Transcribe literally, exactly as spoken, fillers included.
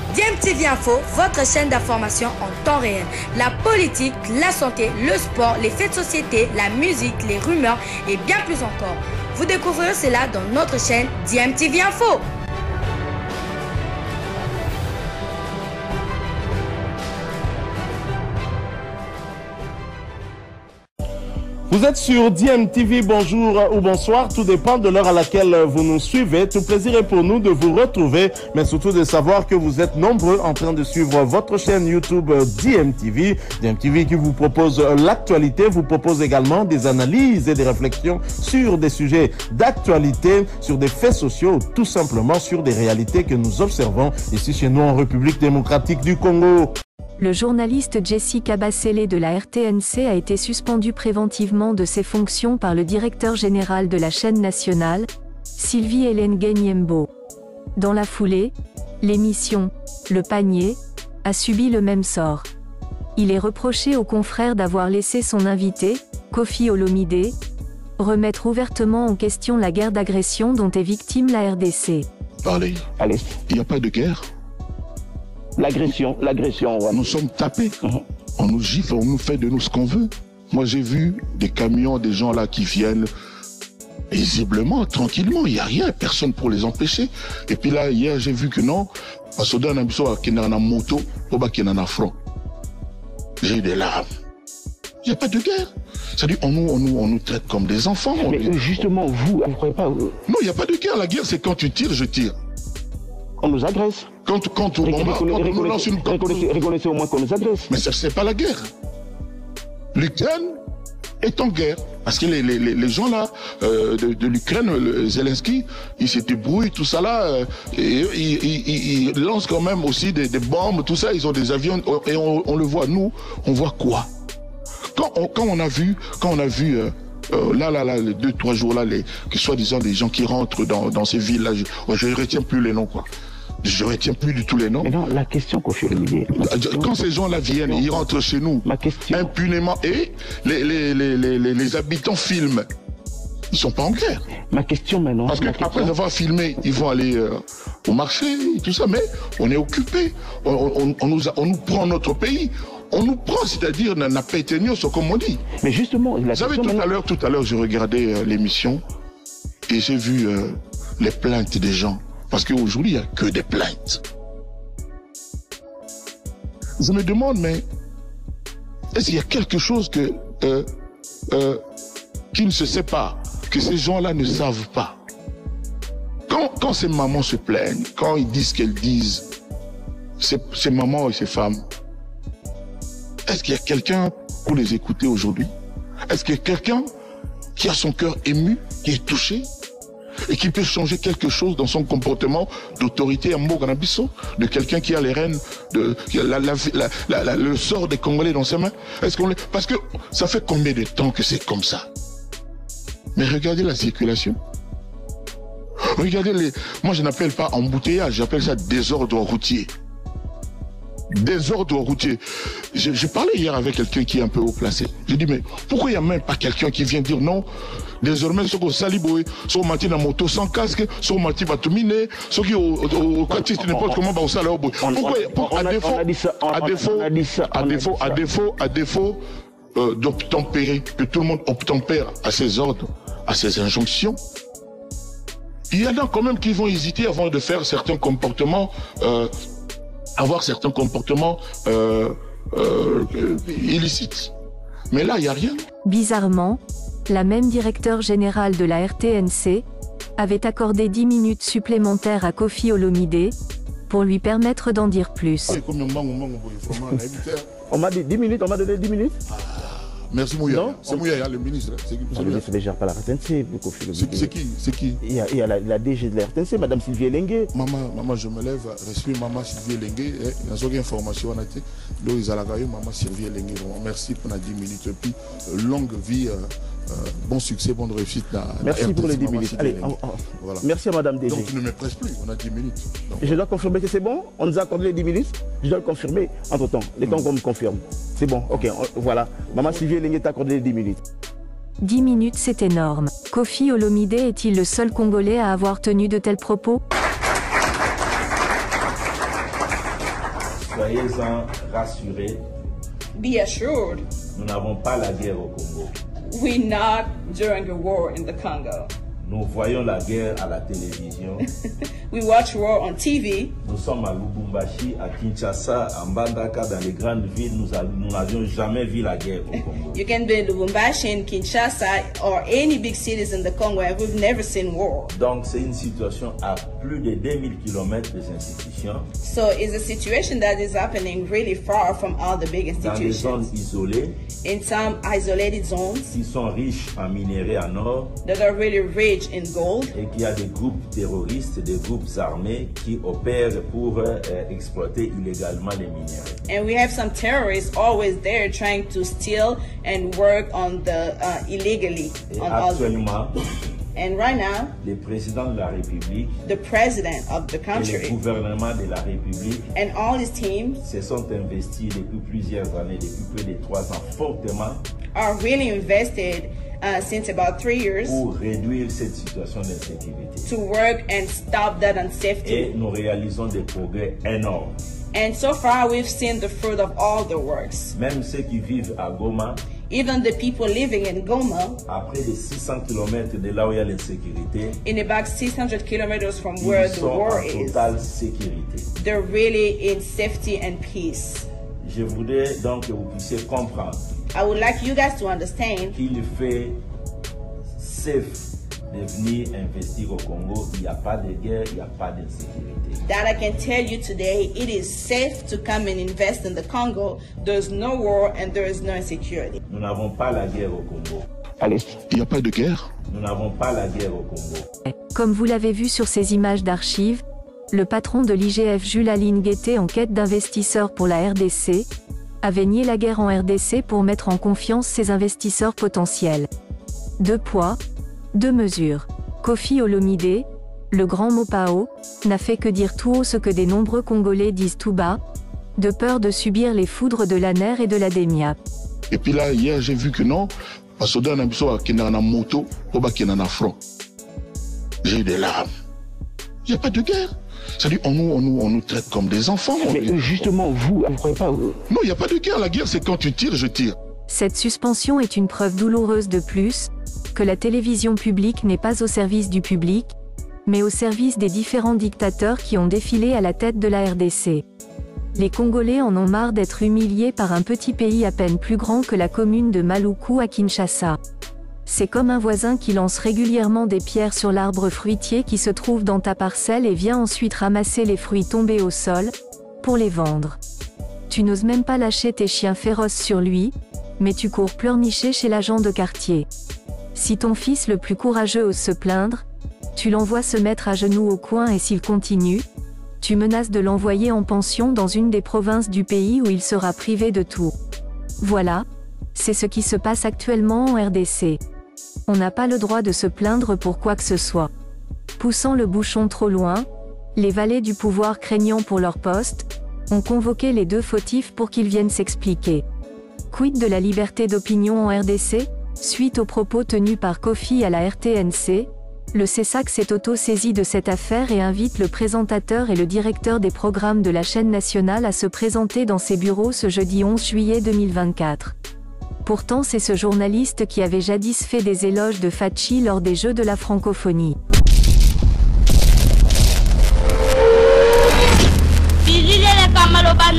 D M T V Info, votre chaîne d'information en temps réel. La politique, la santé, le sport, les faits de société, la musique, les rumeurs et bien plus encore. Vous découvrirez cela dans notre chaîne D M T V Info. Vous êtes sur D M T V, bonjour ou bonsoir, tout dépend de l'heure à laquelle vous nous suivez. Tout plaisir est pour nous de vous retrouver, mais surtout de savoir que vous êtes nombreux en train de suivre votre chaîne YouTube D M T V. D M T V qui vous propose l'actualité, vous propose également des analyses et des réflexions sur des sujets d'actualité, sur des faits sociaux, tout simplement sur des réalités que nous observons ici chez nous en République démocratique du Congo. Le journaliste Jessica Bassele de la R T N C a été suspendu préventivement de ses fonctions par le directeur général de la chaîne nationale, Sylvie Hélène Guenyembo. Dans la foulée, l'émission « Le Panier » a subi le même sort. Il est reproché aux confrères d'avoir laissé son invité, Koffi Olomide, remettre ouvertement en question la guerre d'agression dont est victime la R D C. Parlez. Allez. Il n'y a pas de guerre. L'agression, l'agression. Ouais. Nous sommes tapés. Uh-huh. On nous gifle, on nous fait de nous ce qu'on veut. Moi, j'ai vu des camions, des gens là qui viennent paisiblement, tranquillement. Il n'y a rien, personne pour les empêcher. Et puis là, hier, j'ai vu que non. Parce que dans la moto, il y a un front. J'ai eu des larmes. Il n'y a pas de guerre. C'est-à-dire, on nous, on, nous, on nous traite comme des enfants. Mais on... justement, vous, vous ne croyez pas... Vous... Non, il n'y a pas de guerre. La guerre, c'est quand tu tires, je tire. On nous agresse. Quand, quand, on, Récon quand on nous lance une... Reconnaissez, reconnaissez au moins qu'on nous agresse. Mais ça, c'est pas la guerre. L'Ukraine est en guerre. Parce que les, les, les gens là, euh, de, de l'Ukraine, Zelensky, il se débrouille, tout ça là, euh, et il, il, il lance quand même aussi des, des bombes, tout ça, ils ont des avions, et on, on le voit. Nous, on voit quoi? Quand on, quand on a vu, quand on a vu... Euh, Euh, là, là, là, les deux, trois jours là, les, que soi-disant des gens qui rentrent dans, dans ces villes-là, je ne retiens plus les noms, quoi. Je ne retiens plus du tout les noms. Mais non, la question, Koffi Olomide. Quand ces gens-là viennent, ils rentrent chez nous, ma question... impunément, et les, les, les, les, les, les habitants filment. Ils ne sont pas en guerre. Ma question maintenant... Parce qu'après question... avoir filmé, ils vont aller euh, au marché, et tout ça, mais on est occupé. On, on, on, nous a, on nous prend notre pays. On nous prend, c'est-à-dire, n'a pas été nous, comme on dit. Mais justement, la Vous savez, tout maintenant... à l'heure, tout à l'heure, je regardais euh, l'émission et j'ai vu euh, les plaintes des gens. Parce qu'aujourd'hui, il n'y a que des plaintes. Je me demande, mais est-ce qu'il y a quelque chose que, euh, euh, qui ne se sait pas, que ces gens-là ne savent pas? Quand, quand ces mamans se plaignent, quand ils disent ce qu'elles disent, ces, ces mamans et ces femmes, est-ce qu'il y a quelqu'un pour les écouter aujourd'hui? Est-ce qu'il y a quelqu'un qui a son cœur ému, qui est touché et qui peut changer quelque chose dans son comportement d'autorité à Moganabiso, de quelqu'un qui a les rênes, de, qui a la, la, la, la, le sort des Congolais dans ses mains? Est-ce qu'on les... Parce que ça fait combien de temps que c'est comme ça? Mais regardez la circulation. Regardez les... Moi, je n'appelle pas embouteillage, j'appelle ça désordre routier. Désordre routier. Je, je parlais hier avec quelqu'un qui est un peu haut placé. J'ai dit, mais pourquoi il n'y a même pas quelqu'un qui vient dire non? Désormais, ceux qui ont saliboé, ceux qui ont mati dans moto sans casque, ceux qui ont mati batumine, ceux qui ont quartier n'importe comment, bah, au salaire. Pourquoi, à défaut, à défaut, à défaut, à défaut, à défaut, euh, d'obtempérer, que tout le monde obtempère à ses ordres, à ses injonctions, il y en a quand même qui vont hésiter avant de faire certains comportements, euh, avoir certains comportements euh, euh, illicites. Mais là, il n'y a rien. Bizarrement, la même directeur générale de la R T N C avait accordé dix minutes supplémentaires à Koffi Olomide pour lui permettre d'en dire plus. On m'a dit dix minutes, on m'a donné dix minutes. Merci Mouya. C'est Mouya, le ministre. Le ministre ne gère pas la R T N C. C'est qui? C'est qui? Il y a, il y a la, la D G de la R T N C, Madame Sylvie Elengue. Maman, maman, je me lève, respire Maman Sylvie Elengue. Il y a une information, on a été. Donc, ils ont la Maman Sylvie Elengue. Merci pour les dix minutes. Et puis, longue vie. Euh, Euh, bon succès, bonne réussite. Dans merci la pour les dix minutes. Allez, oh, oh. Voilà. Merci à Madame D G. Donc tu ne me presses plus, on a dix minutes. Donc, je voilà. dois confirmer que c'est bon. On nous a accordé les dix minutes. Je dois le confirmer entre temps. Les temps qu'on me confirme. C'est bon, ok, on, voilà. Maman Sylvie Elengue t'a accordé les dix minutes. dix minutes, c'est énorme. Koffi Olomide est-il le seul Congolais à avoir tenu de tels propos? Soyez-en rassurés. Be assured, Nous n'avons pas la guerre au Congo. we're not during a war in the Congo. Nous voyons la guerre à la télévision. We watch war on T V. Nous sommes à Lubumbashi, à Kinshasa, à Mbandaka, dans les grandes villes. Nous a- nous n'avions jamais vu la guerre au Congo. You can be in Lubumbashi, in Kinshasa, or any big cities in the Congo, and we've never seen war. Donc c'est une situation à plus de deux mille kilomètres des institutions, So it's a situation that is happening really far from all the big dans des zones institutions. isolées, In some isolated zones qui sont riches en minerais en or, that are really rich in gold. et qu'il y a des groupes terroristes, des groupes armés qui opèrent pour euh, exploiter illégalement les minéraux. And we have some terrorists always there trying to steal and work on the uh, illegally Et on all the, actuellement, and right now les présidents de la République the president of the et le country gouvernement de la République and all his teams se sont investis depuis plusieurs années, depuis plus de trois ans, fortement are really invested uh, since about three years pour réduire cette situation d'insécurité. to work and stop that Et unsafety. nous réalisons des progrès énormes. And so far we've seen the fruit of all the works. Même ceux qui vivent à Goma, Even the people living in Goma, à près de six cents kilomètres de là où il y a l'insécurité, in about six hundred kilometers from where ils the sont war en is, totale sécurité. they're really in safety and peace. Je voudrais donc que vous puissiez comprendre I would like you guys to understand qu'il fait safe de venir investir au Congo. Il n'y a pas de guerre, il n'y a pas d'insécurité. that I can tell you today it is safe to come and invest in the Congo. There's no war and there is no insecurity. Nous n'avons pas la guerre au Congo. Allez, il n'y a pas de guerre. Nous n'avons pas la guerre au Congo. Comme vous l'avez vu sur ces images d'archives, le patron de l'I G F Jules Aline Guettet, en quête d'investisseurs pour la R D C, avait nié la guerre en R D C pour mettre en confiance ses investisseurs potentiels. Deux poids, deux mesures. Kofi Olomide, le grand Mopao, n'a fait que dire tout haut ce que des nombreux Congolais disent tout bas, de peur de subir les foudres de l'A N E R et de la D E M I A P. Et puis là, hier, j'ai vu que non, parce que dans biso qui est en moto, ou qui est en front. J'ai eu des larmes. Il n'y a pas de guerre. C'est-à-dire, on nous, on, nous, on nous traite comme des enfants. Mais On- justement, vous, vous ne croyez pas... euh, Non, il n'y a pas de guerre. La guerre, c'est quand tu tires, je tire. Cette suspension est une preuve douloureuse de plus, que la télévision publique n'est pas au service du public, mais au service des différents dictateurs qui ont défilé à la tête de la R D C. Les Congolais en ont marre d'être humiliés par un petit pays à peine plus grand que la commune de Maluku à Kinshasa. C'est comme un voisin qui lance régulièrement des pierres sur l'arbre fruitier qui se trouve dans ta parcelle et vient ensuite ramasser les fruits tombés au sol, pour les vendre. Tu n'oses même pas lâcher tes chiens féroces sur lui, mais tu cours pleurnicher chez l'agent de quartier. Si ton fils le plus courageux ose se plaindre, tu l'envoies se mettre à genoux au coin et s'il continue, tu menaces de l'envoyer en pension dans une des provinces du pays où il sera privé de tout. Voilà, c'est ce qui se passe actuellement en R D C. On n'a pas le droit de se plaindre pour quoi que ce soit. Poussant le bouchon trop loin, les valets du pouvoir craignant pour leur poste, ont convoqué les deux fautifs pour qu'ils viennent s'expliquer. Quid de la liberté d'opinion en R D C? Suite aux propos tenus par Kofi à la R T N C, le C E S A C s'est auto-saisi de cette affaire et invite le présentateur et le directeur des programmes de la chaîne nationale à se présenter dans ses bureaux ce jeudi onze juillet deux mille vingt-quatre. Pourtant, c'est ce journaliste qui avait jadis fait des éloges de Fachi lors des Jeux de la francophonie. Bilile le kamaloba